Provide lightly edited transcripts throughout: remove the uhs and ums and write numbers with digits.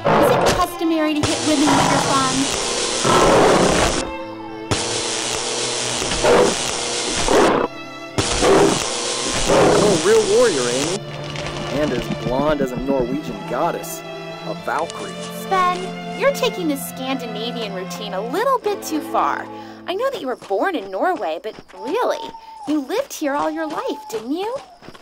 Is it customary to hit women with your thumb? You're a real warrior, Amy. And as blonde as a Norwegian goddess. A Valkyrie. Sven, you're taking this Scandinavian routine a little bit too far. I know that you were born in Norway, but really, you lived here all your life, didn't you?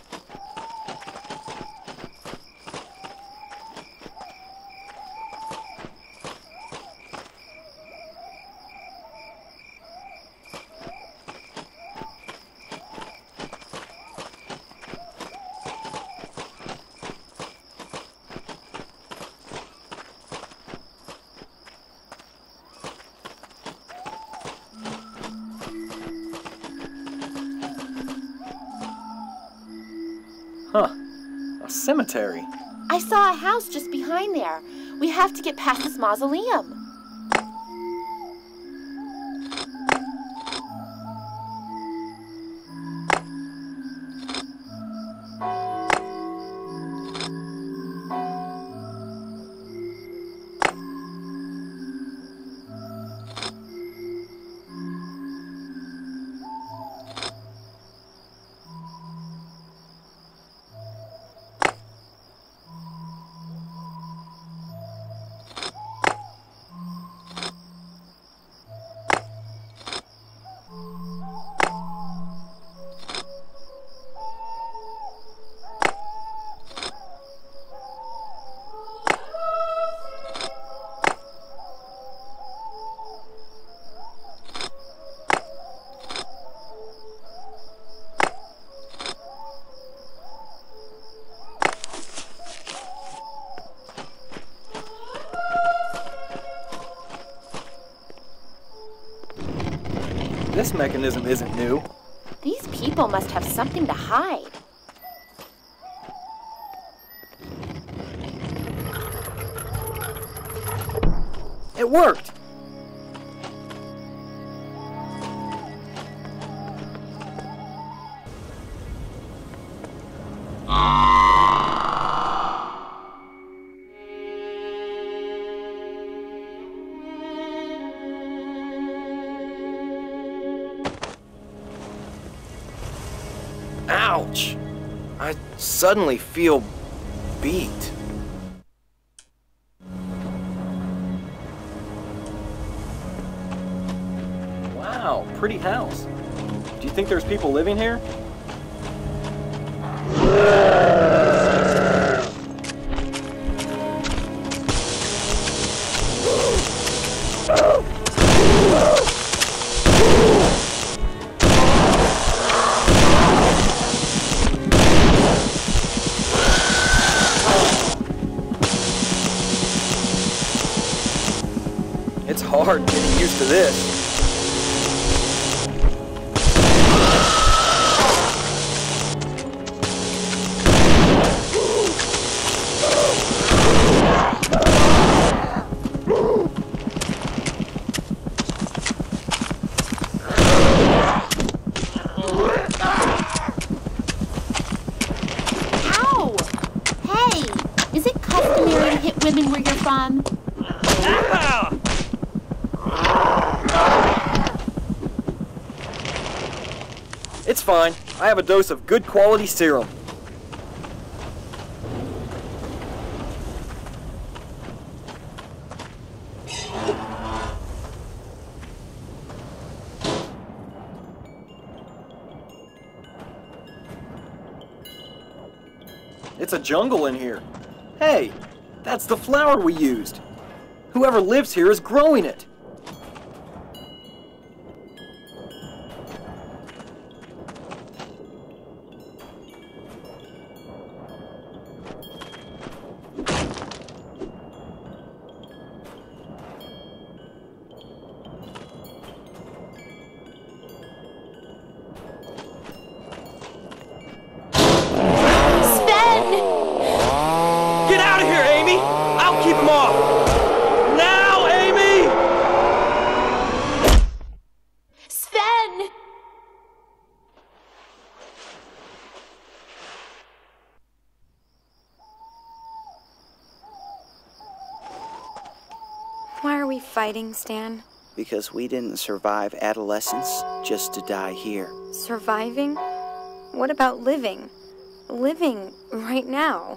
Huh. A cemetery. I saw a house just behind there. We have to get past this mausoleum. This mechanism isn't new. These people must have something to hide. It worked! Ouch! I suddenly feel beat. Wow, pretty house. Do you think there's people living here? It's hard getting used to this. Ow! Hey, is it customary to hit women where you're from? It's fine. I have a dose of good quality serum. It's a jungle in here. Hey, that's the flower we used. Whoever lives here is growing it. Keep him off! Now, Amy! Sven! Why are we fighting, Stan? Because we didn't survive adolescence just to die here. Surviving? What about living? Living right now.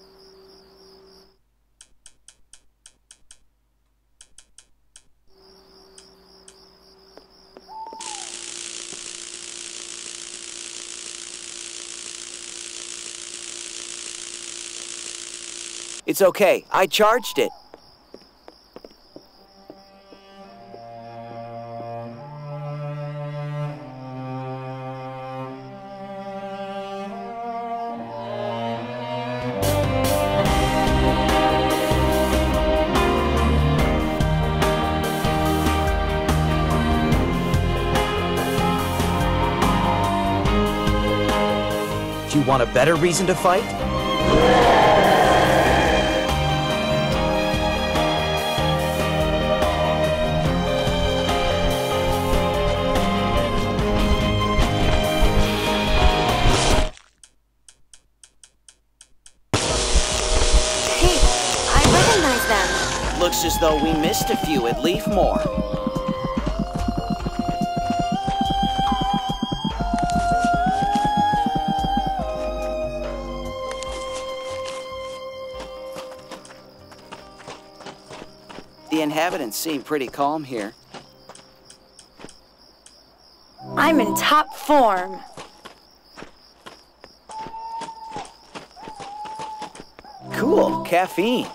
It's okay. I charged it. Do you want a better reason to fight? Looks as though we missed a few at Leafmore. The inhabitants seem pretty calm here. I'm in top form. Cool, caffeine.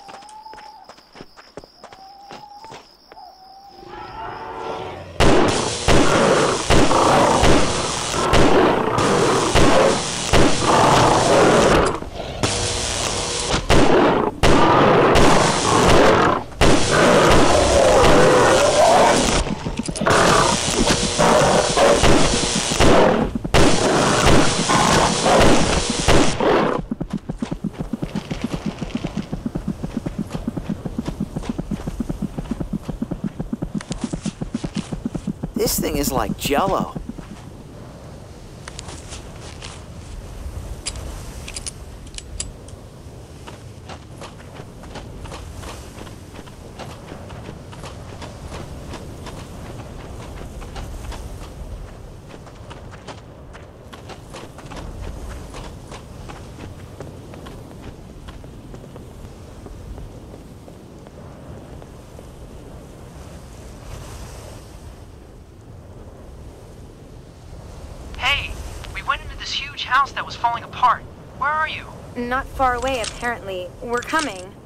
This thing is like Jell-O. This huge house that was falling apart. Where are you? Not far away, apparently. We're coming.